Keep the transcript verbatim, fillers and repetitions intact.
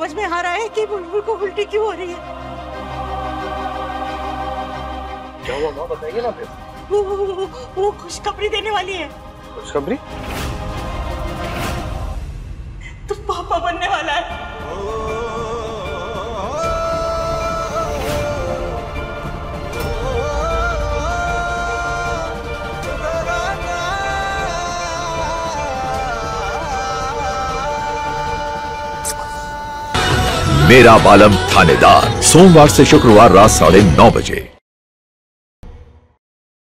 समझ में आ रहा है कि बुलबुल को उल्टी क्यों हो रही है। क्या हुआ माँ, बताइए ना फिर। वो वो, वो, वो खुशखबरी देने वाली है। खुशखबरी? तू पापा बनने वाला है। मेरा बालम थानेदार, सोमवार से शुक्रवार रात साढ़े नौ बजे।